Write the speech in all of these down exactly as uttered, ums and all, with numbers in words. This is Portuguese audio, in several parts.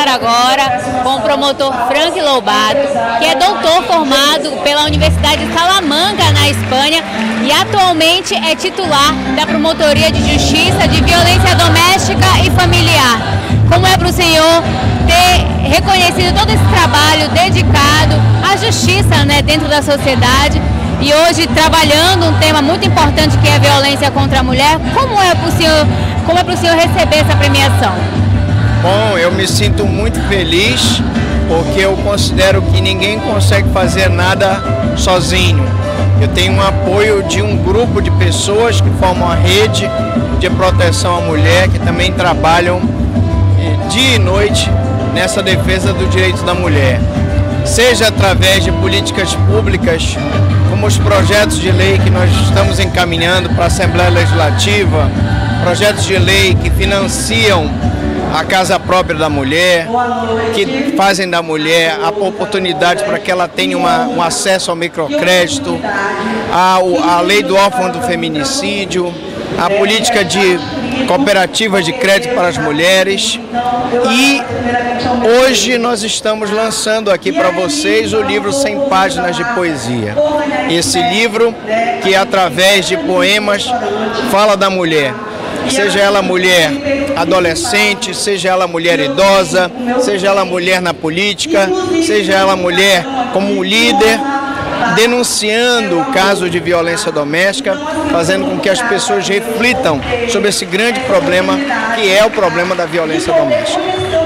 conversar agora com o promotor Frank Lobato, que é doutor formado pela Universidade de Salamanca, na Espanha, e atualmente é titular da Promotoria de Justiça de Violência Doméstica e Familiar. Como é para o senhor ter reconhecido todo esse trabalho dedicado à justiça, né, dentro da sociedade, e hoje trabalhando um tema muito importante que é a violência contra a mulher? Como é para o senhor, como é para o senhor receber essa premiação? Bom, eu me sinto muito feliz porque eu considero que ninguém consegue fazer nada sozinho. Eu tenho um apoio de um grupo de pessoas que formam a rede de proteção à mulher, que também trabalham dia e noite nessa defesa do direito da mulher. Seja através de políticas públicas, como os projetos de lei que nós estamos encaminhando para a Assembleia Legislativa, projetos de lei que financiam a casa própria da mulher, que fazem da mulher a oportunidade para que ela tenha uma, um acesso ao microcrédito, a, a lei do órfão do feminicídio, a política de cooperativas de crédito para as mulheres. E hoje nós estamos lançando aqui para vocês o livro cem páginas de poesia. Esse livro que, através de poemas, fala da mulher. Seja ela mulher adolescente, seja ela mulher idosa, seja ela mulher na política, seja ela mulher como líder, denunciando o caso de violência doméstica, fazendo com que as pessoas reflitam sobre esse grande problema que é o problema da violência doméstica.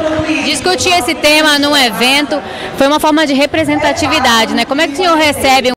Discutir esse tema num evento foi uma forma de representatividade, né? Como é que o senhor recebe